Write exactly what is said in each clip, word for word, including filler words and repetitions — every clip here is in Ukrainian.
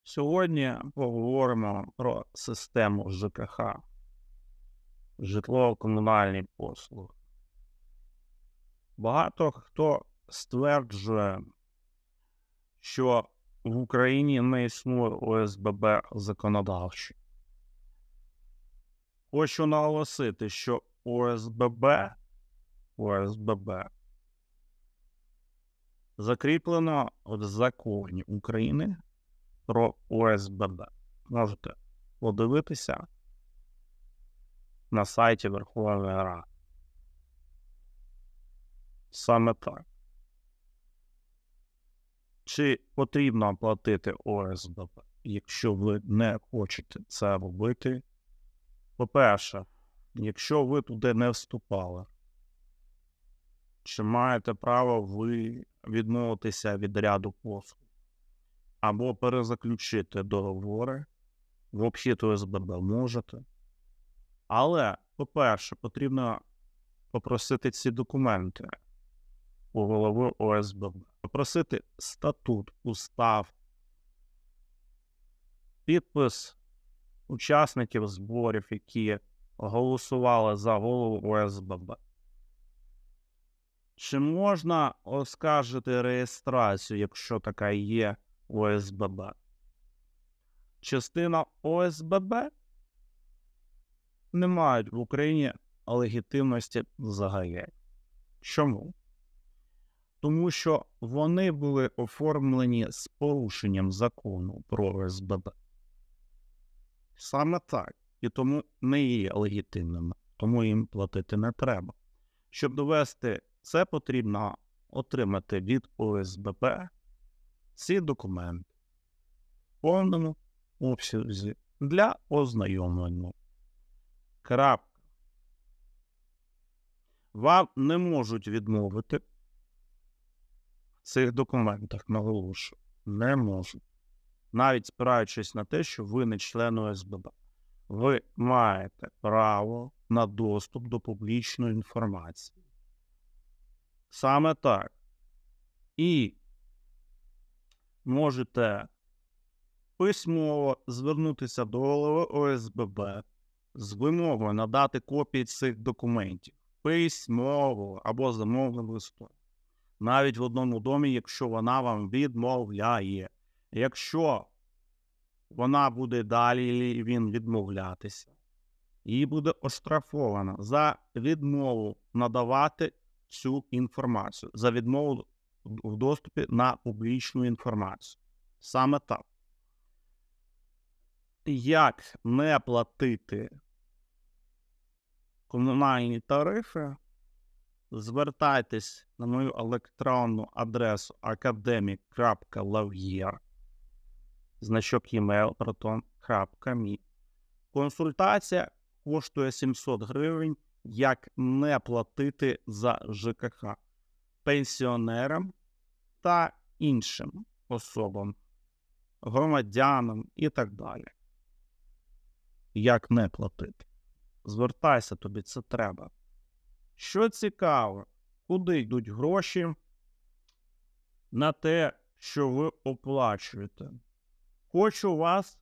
Сьогодні поговоримо про систему ЖКХ, житлово-комунальні послуги. Багато хто стверджує, що в Україні не існує О С Б Б законодавчо. Хочу наголосити, що О С Б Б, О С Б Б закріплено в законі України про О С Б Б. Можете подивитися на сайті Верховної Ради. Саме так. Чи потрібно платити О С Б Б, якщо ви не хочете це робити? По-перше, якщо ви туди не вступали, чи маєте право ви відмовитися від ряду послуг або перезаключити договори, в обхід О С Б Б можете. Але, по-перше, потрібно попросити ці документи у голови О С Б Б. Попросити статут, устав, підпис учасників зборів, які голосували за голову О С Б Б. Чи можна оскаржити реєстрацію, якщо така є, О С Б Б? Частина О С Б Б не мають в Україні легітимності взагалі. Чому? Тому що вони були оформлені з порушенням закону про О С Б Б. Саме так. І тому не є легітимними. Тому їм платити не треба. Щоб довести це, потрібно отримати від О С Б Б ці документи в повному обсязі для ознайомлення. Крапка. Вам не можуть відмовити в цих документах, наголошую. Не можуть. Навіть спираючись на те, що ви не член О С Б Б. Ви маєте право на доступ до публічної інформації. Саме так. І можете письмово звернутися до голови О С Б Б з вимогою надати копії цих документів. Письмово або замовним листом. Навіть в одному домі, якщо вона вам відмовляє. Якщо вона буде далі, він відмовлятися, її буде оштрафовано за відмову надавати цю інформацію, за відмову в доступі на публічну інформацію. Саме так. Як не платити комунальні тарифи? Звертайтесь на мою електронну адресу академік крапка лав'єр, значок e-mail, proton крапка me. Консультація коштує сімсот гривень, як не платити за Ж К Х пенсіонерам та іншим особам, громадянам і так далі. Як не платити? Звертайся, тобі це треба. Що цікаво, куди йдуть гроші на те, що ви оплачуєте? Хочу вас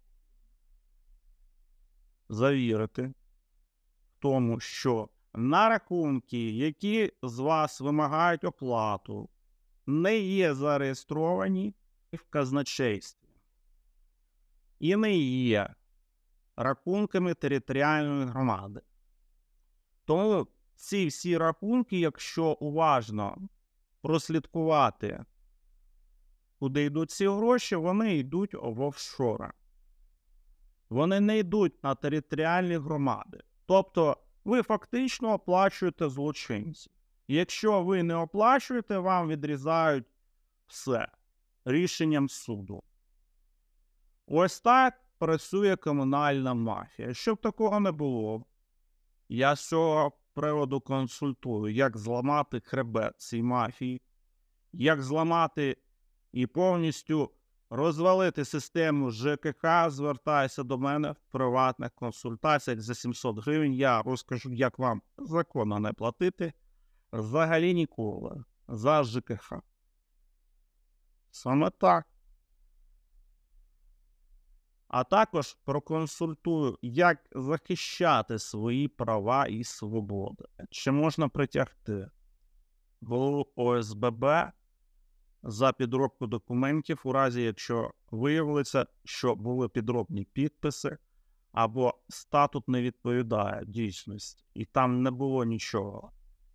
завірити в тому, що на рахунки, які з вас вимагають оплату, не є зареєстровані в казначействі і не є рахунками територіальної громади. Тому ці всі рахунки, якщо уважно прослідкувати, куди йдуть ці гроші, вони йдуть в офшори. Вони не йдуть на територіальні громади. Тобто, ви фактично оплачуєте злочинців. Якщо ви не оплачуєте, вам відрізають все рішенням суду. Ось так працює комунальна мафія. Щоб такого не було, я з цього приводу консультую, як зламати хребет цій мафії, як зламати і повністю розвалити систему Ж К Х, звертайся до мене в приватних консультаціях за сімсот гривень. Я розкажу, як вам законно не платити взагалі ніколи за Ж К Х. Саме так. а також проконсультую, як захищати свої права і свободи. Чи можна притягти голову О С Б Б за підробку документів у разі, якщо виявиться, що були підробні підписи, або статут не відповідає дійсності, і там не було нічого.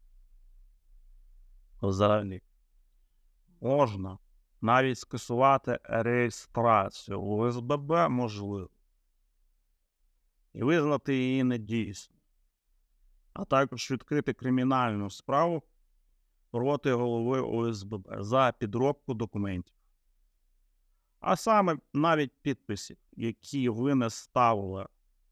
Взагалі. Можна навіть скасувати реєстрацію у О С Б Б можливо. І визнати її недійсною. А також відкрити кримінальну справу проти голови О С Б Б за підробку документів. А саме навіть підписів, які ви не ставили,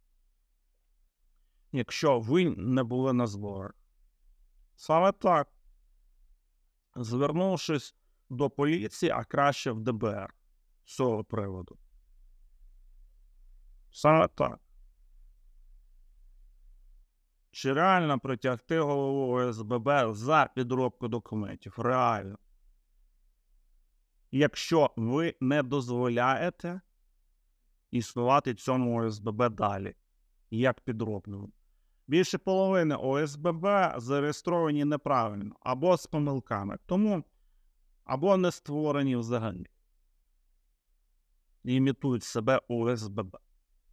якщо ви не були на зборах. Саме так. Звернувшись до поліції, а краще в Д Б Р з цього приводу. Саме так. Чи реально притягти голову О С Б Б за підробку документів? Реально. Якщо ви не дозволяєте існувати цьому О С Б Б далі, як підробному. Більше половини О С Б Б зареєстровані неправильно, або з помилками, тому або не створені взагалі. Імітують себе О С Б Б.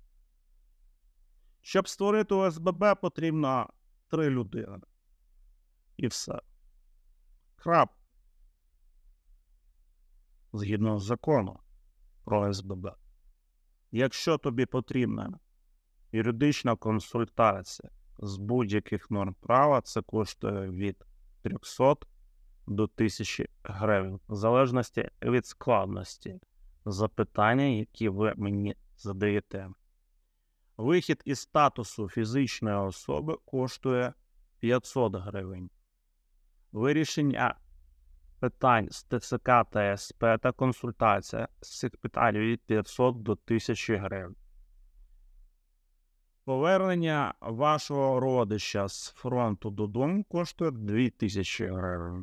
Щоб створити О С Б Б, потрібно три людини. І все. Крап. Згідно з законом про О С Б Б. Якщо тобі потрібна юридична консультація з будь-яких норм права, це коштує від трьохсот до тисячі гривень, в залежності від складності запитання, які ви мені задаєте. Вихід із статусу фізичної особи коштує п'ятсот гривень. Вирішення питань з Т Ц К та С П та консультація з цих питань від п'ятсот до тисячі гривень. Повернення вашого родича з фронту додому коштує дві тисячі гривень.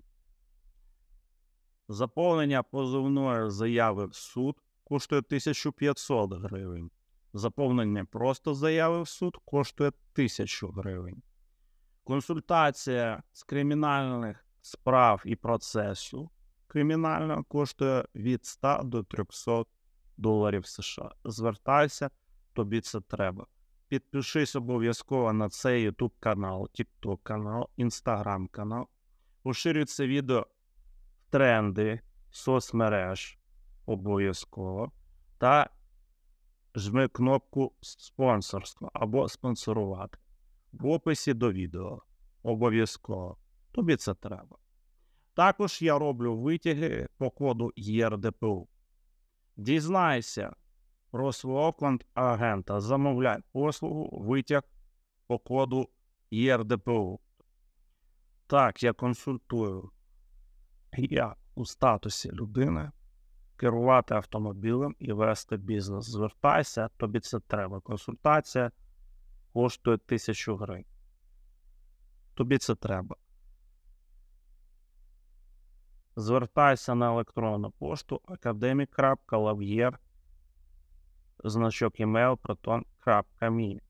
Заповнення позовної заяви в суд коштує тисячу п'ятсот гривень. Заповнення просто заяви в суд коштує тисячу гривень. Консультація з кримінальних справ і процесу кримінального коштує від ста до трьохсот доларів США. Звертайся, тобі це треба. Підпишись обов'язково на цей YouTube канал, TikTok канал, Instagram канал. Поширюй це відео в тренди соцмереж обов'язково. Та жми кнопку спонсорства або спонсорувати в описі до відео. Обов'язково. Тобі це треба. Також я роблю витяги по коду Є Р Д П У. Дізнайся про свого контрагента. Замовляй послугу витяг по коду Є Р Д П У. Так, я консультую. Я у статусі людини керувати автомобілем і вести бізнес. Звертайся, тобі це треба. Консультація коштує тисячу гривень. Тобі це треба. Звертайся на електронну пошту академік крапка лав'єр значок email proton крапка me.